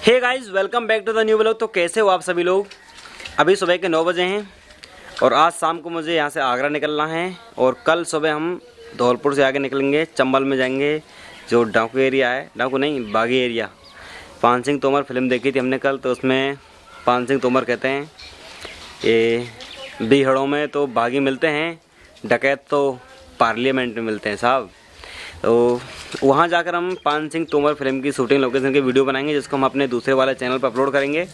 Hey guys, welcome back to the new blog. तो कैसे हो आप सभी लोग। अभी सुबह के 9 बजे हैं और आज शाम को मुझे यहाँ से आगरा निकलना है और कल सुबह हम धौलपुर से आगे निकलेंगे, चंबल में जाएंगे। जो डाकू एरिया है, डाकू नहीं बागी एरिया। पान सिंह तोमर फिल्म देखी थी हमने कल, तो उसमें पान सिंह तोमर कहते हैं ये बीहड़ों में तो बागी मिलते हैं, डकैत तो पार्लियामेंट में मिलते हैं साहब। तो वहाँ जाकर हम पान सिंह तोमर फिल्म की शूटिंग लोकेशन की वीडियो बनाएंगे, जिसको हम अपने दूसरे वाले चैनल पर अपलोड करेंगे।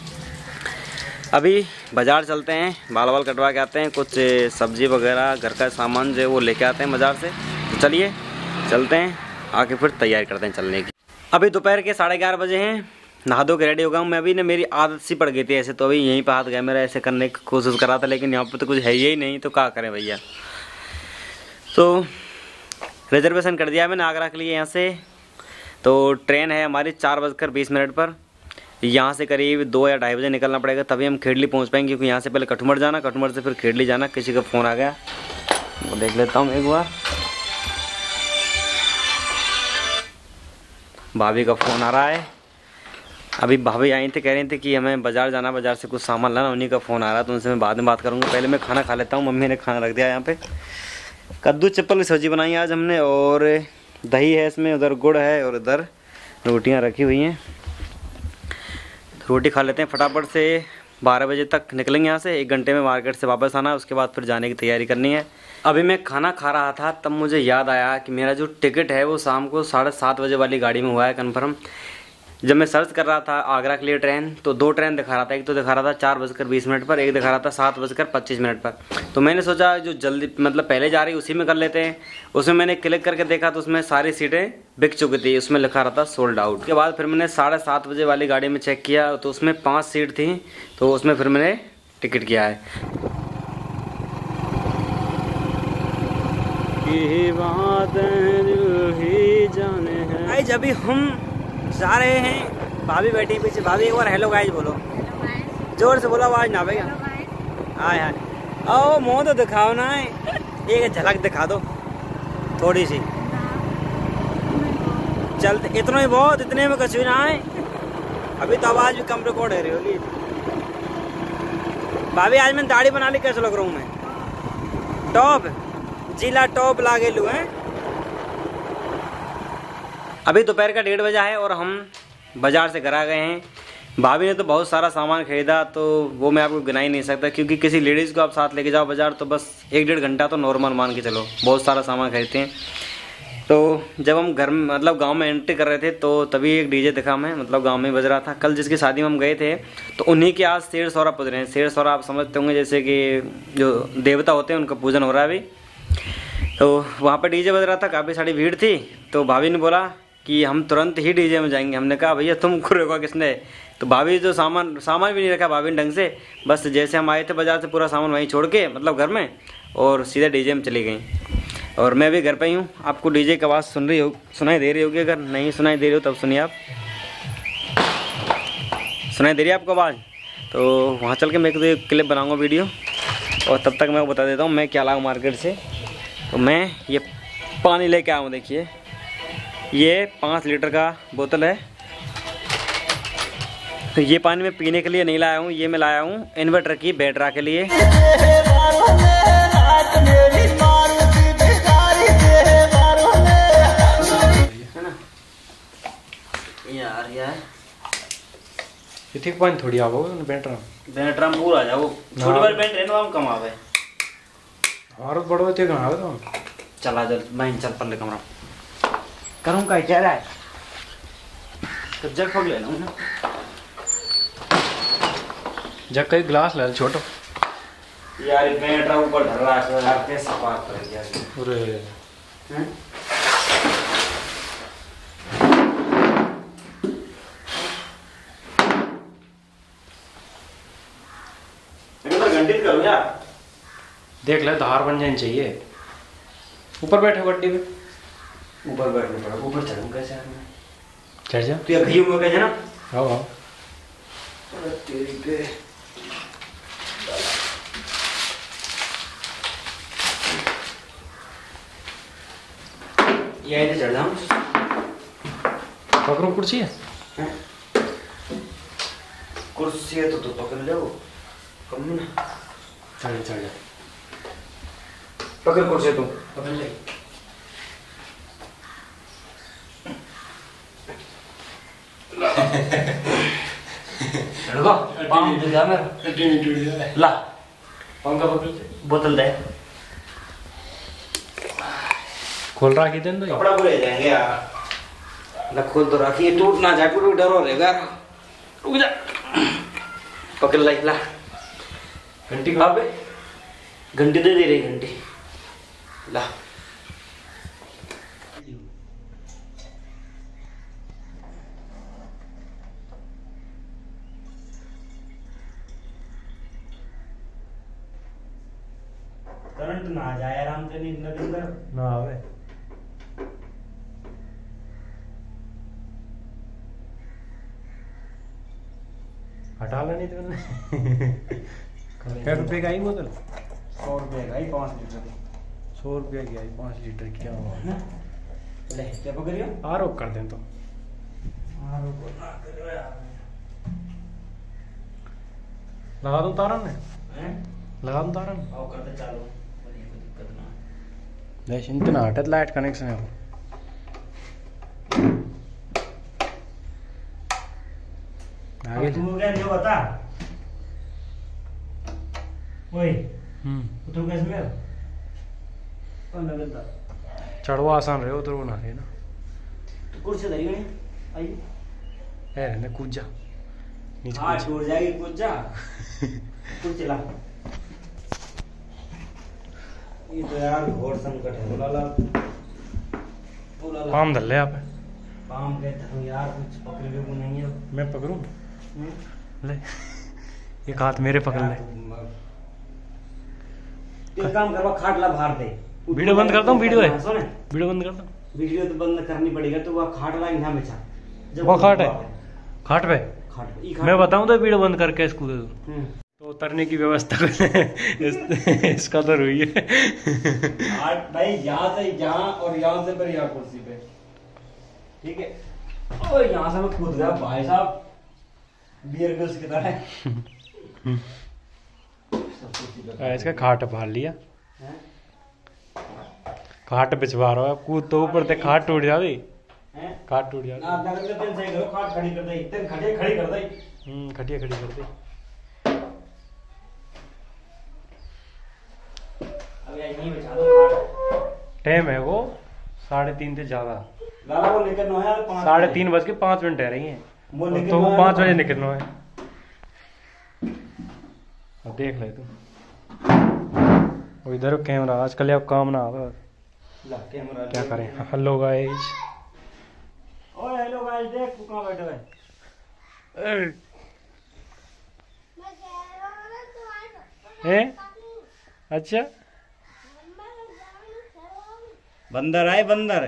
अभी बाज़ार चलते हैं, बाल वाल कटवा के आते हैं, कुछ सब्जी वगैरह घर का सामान जो है वो लेके आते हैं बाज़ार से। तो चलिए चलते हैं, आके फिर तैयारी करते हैं चलने की। अभी दोपहर के 11:30 बजे हैं, नहा धो के रेडी हो गया हूँ मैं। अभी ने मेरी आदत सी पड़ गई थी ऐसे, तो अभी यहीं पर हाथ गया मेरा, ऐसे करने की कोशिश कर रहा था, लेकिन यहाँ पर तो कुछ है ही नहीं, तो क्या करें भैया। तो रिजर्वेशन कर दिया मैंने आगरा के लिए यहाँ से। तो ट्रेन है हमारी 4:20 पर। यहाँ से करीब 2 या 2:30 बजे निकलना पड़ेगा, तभी हम खेड़ली पहुँच पाएंगे, क्योंकि यहाँ से पहले कठुमर जाना, कठुमर से फिर खेड़ली जाना। किसी का फ़ोन आ गया, वो देख लेता हूँ एक बार। भाभी का फ़ोन आ रहा है। अभी भाभी आई थी, कह रही थी कि हमें बाज़ार जाना, बाज़ार से कुछ सामान लाना, उन्हीं का फ़ोन आ रहा है, तो उनसे मैं बाद में बात करूँगा। पहले मैं खाना खा लेता हूँ। मम्मी ने खाना रख दिया यहाँ पे, कद्दू चिप्पल की सब्ज़ी बनाई आज हमने, और दही है इसमें, उधर गुड़ है और इधर रोटियां रखी हुई हैं। रोटी खा लेते हैं फटाफट से। 12 बजे तक निकलेंगे यहाँ से, 1 घंटे में मार्केट से वापस आना है, उसके बाद फिर जाने की तैयारी करनी है। अभी मैं खाना खा रहा था, तब मुझे याद आया कि मेरा जो टिकट है वो शाम को 7:30 बजे वाली गाड़ी में हुआ है कन्फर्म। जब मैं सर्च कर रहा था आगरा के लिए ट्रेन, तो 2 ट्रेन दिखा रहा था। एक तो दिखा रहा था 4:20 पर, एक दिखा रहा था 7:25 पर। तो मैंने सोचा जो जल्दी मतलब पहले जा रही उसी में कर लेते हैं। उसमें मैंने क्लिक करके देखा तो उसमें सारी सीटें बिक चुकी थी, उसमें लिखा रहा था सोल्ड आउट। उसके बाद फिर मैंने 7:30 बजे वाली गाड़ी में चेक किया, तो उसमें 5 सीट थी, तो उसमें फिर मैंने टिकट किया है। जब हम जा रहे हैं, भाभी बैठी पीछे। भाभी एक बार हेलो गाइस बोलो, जोर से बोलो, आवाज ना भैया। हाय हाय, आओ मुँह तो दिखाओ ना, एक झलक दिखा दो थोड़ी सी। चलते इतना ही बहुत, इतने में कुछ भी ना है। अभी तो आवाज भी कम रिकॉर्ड है रही होगी। भाभी आज मैंने दाढ़ी बना ली, कैसे लग रहा हूँ मैं। टॉप जिला टॉप लागे लू है। अभी दोपहर का 1:30 बजा है और हम बाज़ार से घर आ गए हैं। भाभी ने तो बहुत सारा सामान खरीदा, तो वो मैं आपको गिना ही नहीं सकता, क्योंकि किसी लेडीज़ को आप साथ लेके जाओ बाज़ार तो बस 1-1.5 घंटा तो नॉर्मल मान के चलो, बहुत सारा सामान खरीदते हैं। तो जब हम घर में मतलब गांव में एंट्री कर रहे थे, तो तभी एक डीजे दिखा हमें, मतलब गांव में बज रहा था। कल जिसकी शादी में हम गए थे, तो उन्हीं के आज शेर सौरा पूज रहे हैं। शेर सौरा आप समझते होंगे, जैसे कि जो देवता होते हैं उनका पूजन हो रहा है अभी। तो वहाँ पर डीजे बज रहा था, काफ़ी सारी भीड़ थी। तो भाभी ने बोला कि हम तुरंत ही डीजे में जाएंगे। हमने कहा भैया तुमको रोका किसने। तो भाभी जो सामान भी नहीं रखा भाभी ने ढंग से, बस जैसे हम आए थे बाज़ार से पूरा सामान वहीं छोड़ के मतलब घर में, और सीधे डीजे में चली गई। और मैं भी घर पे ही हूँ। आपको डीजे की आवाज़ सुनाई दे रही होगी, अगर नहीं सुनाई दे रही हो तब सुनिए आप। सुनाई दे रही है आपको आवाज़? तो वहाँ चल के मैं एक क्लिप बनाऊँगा वीडियो, और तब तक मैं बता देता हूँ मैं क्या लाऊँ मार्केट से। तो मैं ये पानी लेके आया हूँ, देखिए ये 5 लीटर का बोतल है। तो ये पानी मैं पीने के लिए नहीं लाया हूँ, ये मैं लाया हूँ इन्वर्टर की बैटरा के लिए। यार ये ठीक पानी थोड़ी आवो बैटरा में पूरा जाओ, थोड़ी बार बैठ रहे ना हम कम आवे और बड़ो ते कहां आवे तो चला जल मैं चल पल्ले कमरा करूँ का क्या रहा है। तो जग पक लेना ना, जग का गिलास ले छोटो यार। बैटरा ऊपर धर रहा है यार, कैसे बात कर दिया। अरे घंटित करूँ यार, देख ले धार बन जानी चाहिए। ऊपर बैठे गड्डी में, ऊपर बैठने पड़ा। ऊपर चढ़ूँ कैसे यार मैं? चढ़ जा तू घी में कैसे ना। हाँ हाँ तेरी पे ये चढ़ जाऊँ। पकड़ो कुर्सी है कुर्सी है तो पकड़ ले वो कम ना। चल चल पकड़ कुर्सी तू पकड़ ले। पाम दे जा मेरा ला पंखा पकड़ ले। बोतल दे खोल रहा किधर तो कपड़ा पूरे जाएंगे यार। ना खोल तो रखी है टूट ना जाए टूट डर हो रहेगा। रुक जा पकड़ ला घंटी कहाँ पे घंटी दे रही घंटी ला। करंट ना आ जाए आराम से नींद के अंदर ना आवे। हटा लेनी तो क्या रुपए का आई बोतल? 100 रुपये का ही 5 लीटर की। 100 रुपये की आई 5 लीटर की। क्या हुआ? ले क्या पकड़ियो आरो कर दें तो आरो को ना करो यार। लगा दूं तारन ने? हैं लगा दूं तारन? आओ करते चालू कोई दिक्कत ना। देख इतना हटत लाइट कनेक्शन है। आगे तू क्या जो बता ओए तू कैसे में कौन लगता चढ़वा आसान रहे उधर वो ना रहे ना। तो कुर्सी धरी गई आई है ने कूद जा नीचे हां कूद टूट जाएगी कूद जा तू चला। ये तो यार घोर संकट है बोला पाम धर ले आप। पाम कहता हूं यार कुछ पकड़ भी को नहीं है। मैं पकड़ूं ले एक हाथ मेरे पकड़ ले। एक काम करवा खाट ला बाहर दे। वीडियो बंद करता हूँ। वीडियो है सुन वीडियो बंद करता हूँ। वीडियो तो बंद करनी पड़ेगा तो वह खाट ला यहाँ बिछा जब वो खाट है खाट पे खाट पे ई खाट मैं बताऊं तो वीडियो बंद करके इसको दे दूं हम्म। तो उतरने की व्यवस्था इसका तो हुई है। भाई यहाँ से यहाँ और यहाँ से फिर यहाँ कुर्सी पे ठीक है। और यहाँ से मैं कूद गया भाई साहब बियर गर्ल्स की तरह। इसका खाट फाड़ लिया। हैं? खाट पिछवा रहा है कूद तो ऊपर से खाट टूट जाती। हैं? खाट टूट जाती। ना नगर के तेल सही करो खाट खड़ी कर दे तेल खड़े खड़ी कर दे। खटिया खड़ी कर दी। अब यहीं बिछा दो खाट। टाइम है वो 3:30 से ज्यादा। लाला वो निकलना है यार 3:03 रह रही हैं वो तो वो 5 बजे निकलना है। अब देख ले तू वो इधर कैमरा आजकल अब काम ना आवे। ला कैमरा क्या करें। Hello guys. ओए हेलो गाइस देख तू कहां बैठे है। अच्छा बंदर आए बंदर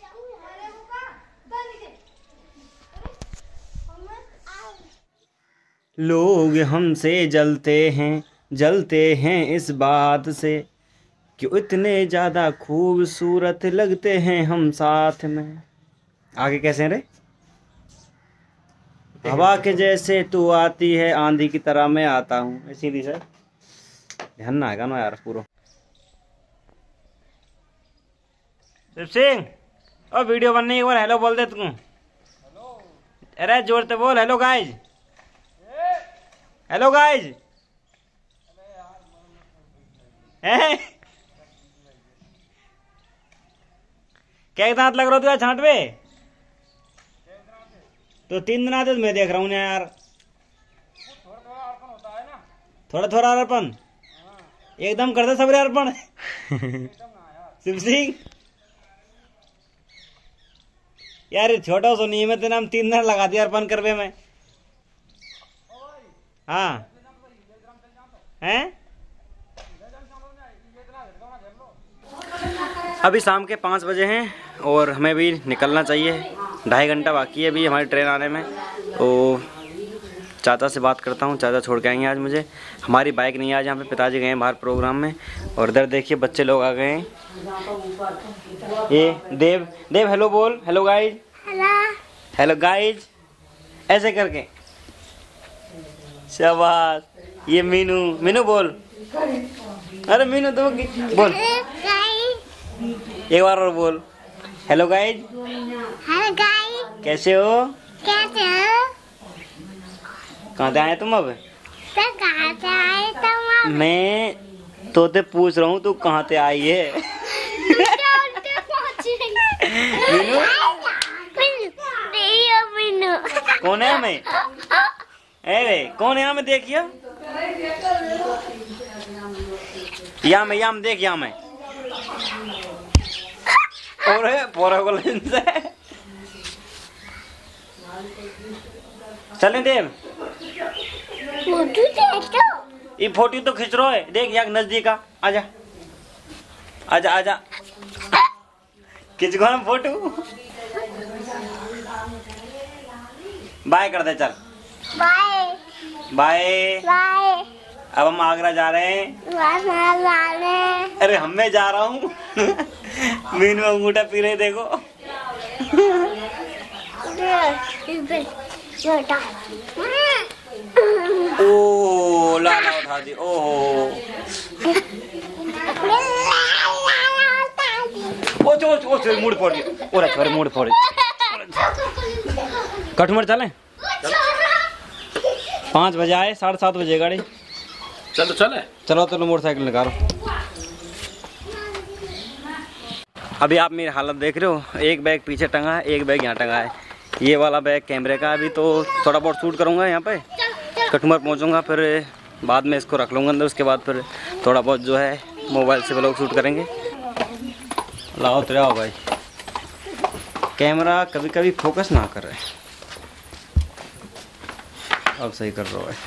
लोग हमसे जलते हैं इस बात से कि इतने ज़्यादा खूबसूरत लगते हैं हम साथ में। आगे कैसे हैं रे। हवा के जैसे तू आती है आंधी की तरह मैं आता हूँ। सीधी सर ध्यान ना आएगा ना यार पूरा। शिव सिंह और वीडियो बनने एक बार हेलो बोल दे तू। अरे जोर से बोल हेलो गाइज हेलो गाइज। क्या दांत लग रहा तू छांट पे तो 3 दिन आते मैं देख रहा हूँ यार। थोड़ा थोड़ा अर्पण एकदम कर दे सबरे अर्पण। शिव सिंह यार छोटा सो नहीं मैं तेना 3 दिन लगा दिया अर्पण करवे में। हाँ हैं अभी शाम के 5 बजे हैं और हमें भी निकलना चाहिए। 2.5 घंटा बाकी है अभी हमारी ट्रेन आने में। तो चाचा से बात करता हूँ। चाचा छोड़ के आएंगे आज मुझे। हमारी बाइक नहीं है आज यहाँ पे पिताजी गए हैं बाहर प्रोग्राम में। और इधर देखिए बच्चे लोग आ गए हैं। ये देव देव हेलो बोल हेलो गाइज हेलो गाइज ऐसे करके शाबाश। ये मीनू, मीनू बोल। अरे मीनू तो बोल, एक बार और बोल। Hello guys. हेलो गाइस, कैसे हो? कैसे हो? कहाँ से आए तुम अब? तो कहाँ से आए तुम? मैं तो ते पूछ रहा हूँ तू कहाँ से आई है? मीनू मीनू कौन है हमें? अरे कौन है हमें? देखिए यहाँ में देख, यहाँ में और है पोरा को लेंस है। चलें देव, फोटो देखो। ये फोटो तो खींच रहा है। देख यहाँ नजदीक आ, आजा आजा आजा, खींच गो ना फोटो। बाय कर दे, चल बाय बाय। बाय अब हम आगरा जा रहे हैं। बाय। अरे मैं जा रहा हूँ। मीनू अंगूठा पी रहे, देखो। ओ लाला उठा दी। ओहो ओ चोरी मूड फोड़ दिया। ओरे छोरे मूड फोड़ दिया। कठमर चलें? 5 बजे आए, 7:30 बजे गाड़ी। चलो चले। चलो चलो मोटरसाइकिल निकालो। अभी आप मेरी हालत देख रहे हो, एक बैग पीछे टंगा है, एक बैग यहाँ टंगा है। ये वाला बैग कैमरे का। अभी तो थोड़ा बहुत शूट करूँगा यहाँ पे, कटुमर पहुँचूँगा, फिर बाद में इसको रख लूँगा अंदर। उसके बाद फिर थोड़ा बहुत जो है मोबाइल से व्लॉग शूट करेंगे। लाओ तो आओ भाई, कैमरा कभी कभी फोकस ना कर रहे। अब सही कर रहा है।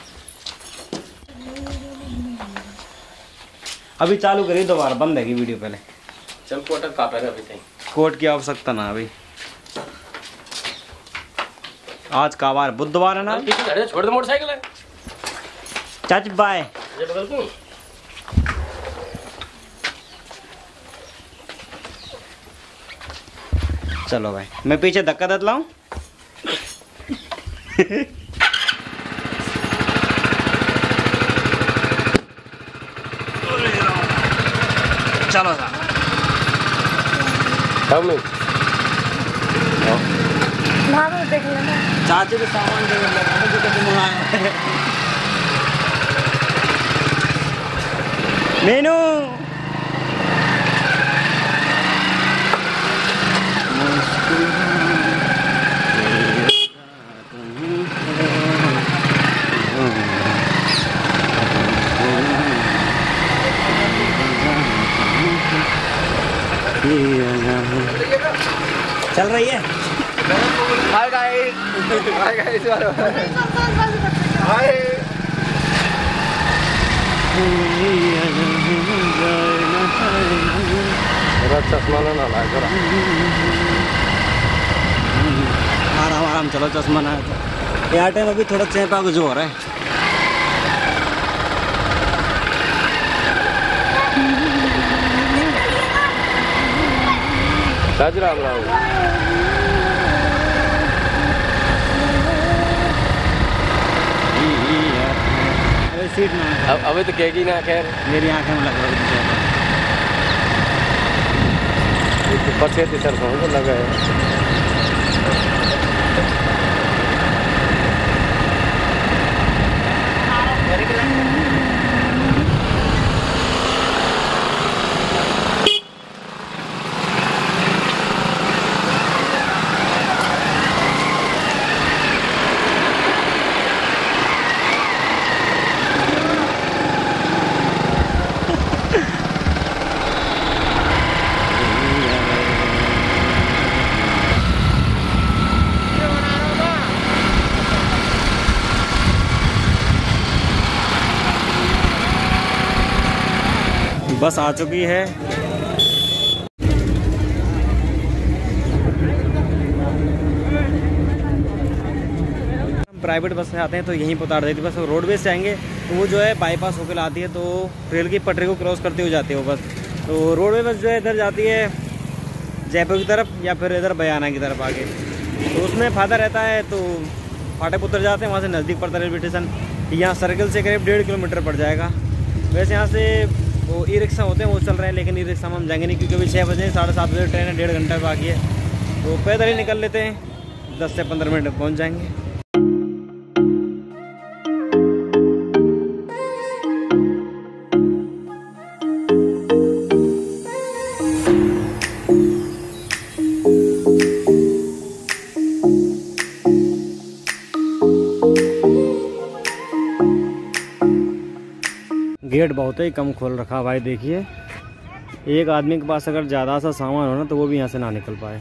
अभी चालू करिए दोबारा, बंद है की वीडियो पहले। चल कोट का पहले अभी तक कोट की आवश्यकता ना अभी। आज का बार बुधवार है ना। छोड़ दे मोटरसाइकिल है। चच बाय। ये बगल को चलो भाई, मैं पीछे धक्का देता लाऊं। चलो सा चाची के सामान के मीनू चल रही है। Hi guys, hi guys, hi. मेरा चश्मा ना लगा जरा। आराम आराम चलो, चश्मा ना तो यार टाइम अभी थोड़ा चेपा कुछ हो रहा है। राम राम। अरे सीट ना अभी तो कहेगी ना। खैर मेरी आंखें में लग रहा है। पछे सर तो लगा है। बस आ चुकी है। प्राइवेट बस से आते हैं तो यहीं पर उतार देती है बस। रोडवेज से आएंगे तो वो जो है बाईपास होकर लाती है, तो रेल की पटरी को क्रॉस करते हुए जाती है वो बस। तो रोडवे बस जो है इधर जाती है जयपुर की तरफ या फिर इधर बयाना की तरफ आगे, तो उसमें फ़ायदा रहता है। तो फाटक उतर जाते हैं, वहाँ से नज़दीक पड़ता है रेलवे स्टेशन। यहाँ सर्कल से करीब 1.5 किलोमीटर पड़ जाएगा। वैसे यहाँ से वो ई रिक्शा होते हैं वो चल रहे हैं, लेकिन ई रिक्शा में हम जाएंगे नहीं क्योंकि अभी 6 बजे 7:30 बजे ट्रेन है, 1.5 घंटा बाकी है। तो पैदल ही निकल लेते हैं, 10 से 15 मिनट में पहुँच जाएंगे। गेट बहुत ही कम खोल रखा भाई। देखिए एक आदमी के पास अगर ज़्यादा सा सामान हो ना तो वो भी यहाँ से ना निकल पाए।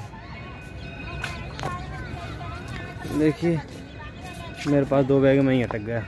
देखिए मेरे पास 2 बैग में ही अटक गया।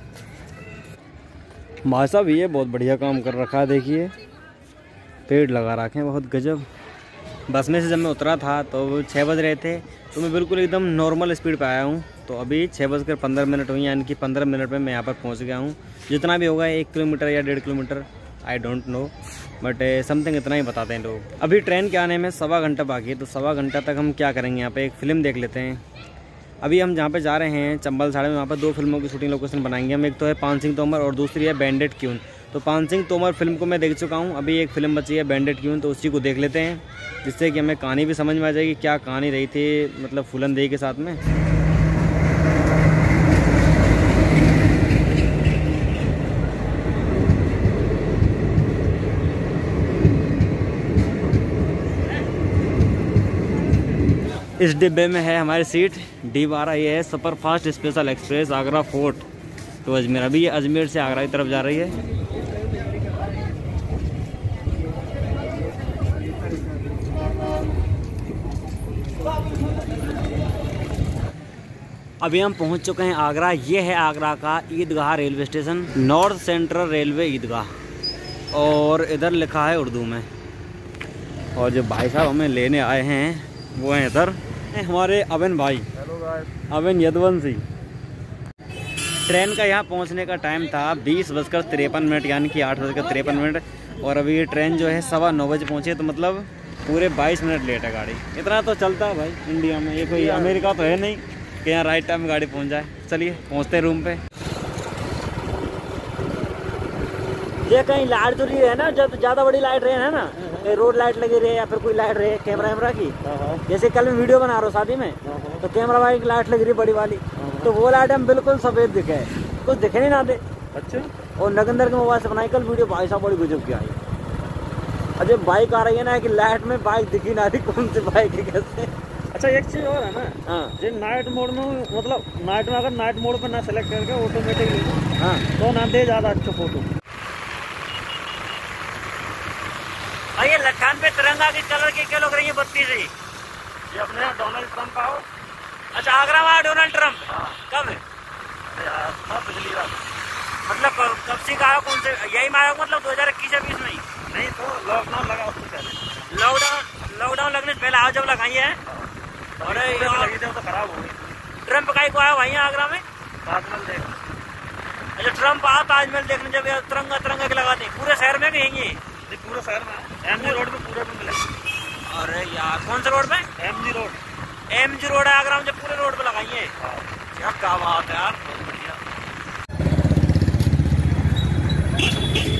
भाई साहब ये बहुत बढ़िया काम कर रखा है। देखिए पेड़ लगा रखे हैं, बहुत गजब। बस में से जब मैं उतरा था तो 6 बज रहे थे, तो मैं बिल्कुल एकदम नॉर्मल स्पीड पे आया हूँ। तो अभी 6:15 हुई, यानी कि 15 मिनट में मैं यहाँ पर पहुँच गया हूँ। जितना भी होगा 1 किलोमीटर या 1.5 kilometre, I don't know, but something इतना ही बताते हैं लोग। अभी ट्रेन के आने में 1.25 घंटा बाकी है, तो 1.25 घंटा तक हम क्या करेंगे यहाँ पे, एक फ़िल्म देख लेते हैं। अभी हम जहाँ पे जा रहे हैं चंबल साड़े में, वहाँ पर 2 फिल्मों की शूटिंग लोकेशन बनाएंगे हम। एक तो है पान सिंह तोमर और दूसरी है बैंडेड क्यून। तो पान सिंह तोमर फिल्म को मैं देख चुका हूँ, अभी एक फ़िल्म बची है बैंडेड क्यून, तो उसी को देख लेते हैं, जिससे कि हमें कहानी भी समझ में आ जाएगी, क्या कहानी रही थी मतलब फूलन देवी के साथ में। इस डिब्बे में है हमारी सीट D12। ये है super fast special express Agra fort to Ajmer. अभी ये अजमेर से आगरा की तरफ जा रही है। अभी हम पहुंच चुके हैं आगरा। ये है आगरा का Idgah railway station, north central railway Idgah, और इधर लिखा है उर्दू में। और जो भाई साहब हमें लेने आए हैं वो हैं इधर हमारे अवन भाई। Hello guys, Avan Yaduvanshi. Train का यहाँ पहुँचने का टाइम था 20:53, यानी कि 8:53, और अभी ये ट्रेन जो है 9:15 बजे पहुँची है, तो मतलब पूरे 22 मिनट लेट है गाड़ी। इतना तो चलता है भाई इंडिया में, ये कोई अमेरिका तो है नहीं कि यहाँ राइट टाइम में गाड़ी पहुँच जाए। चलिए पहुँचते हैं रूम पे। ये कहीं लाइट तो नहीं है ना, जब ज़्यादा बड़ी लाइट रहे है ना, रोड लाइट लगी रहे या फिर कोई लाइट रहे कैमरा वैमरा की। जैसे कल मैं वीडियो बना रहा हूँ शादी में, तो कैमरा वाली की लाइट लगी रही बड़ी वाली, तो वो लाइट हम बिल्कुल सफेद दिखे, कुछ दिखे नहीं ना दे। अच्छा। और नगंदर के मोबाइल से बनाई कल वीडियो, भाई साहब बड़ी गजब की आई। अजय बाइक आ रही है ना कि लाइट में बाइक दिखी ना रही, कौन सी बाइक है कैसे। अच्छा एक चीज और है ना, हाँ, जो नाइट मोड में, मतलब नाइट में अगर नाइट मोड पर ना सेलेक्ट करके ऑटोमेटिकली, हाँ, तो ना दे ज़्यादा अच्छा फोटो। ये लखान पे तिरंगा के कलर की क्या लोग रही है बत्ती से। ये अपने यहाँ डोनाल्ड ट्रंप आओ। अच्छा आगरा में डोनाल्ड ट्रंप कब है? पिछली बार मतलब कब से आया, कौन से यही में आया, मतलब 2021 या 20 में ही? नहीं, तो लॉकडाउन लगा उससे पहले। लॉकडाउन लगने से पहले आज जब लगाई है। और लगी थी तो खराब हो गई। ट्रंप का ही को आया भाई आगरा में ताजमहल देख। अच्छा ट्रंप आया ताजमहल देखने, जब तिरंगा के लगाते हैं पूरे शहर में कहेंगे। पूरे शहर में MG रोड पे पूरे में मिलेगा। अरे यार कौन से रोड पे? MG road. MG रोड है आगरा में, जब पूरे रोड पे लगाई है। क्या बात है यार, बहुत बढ़िया।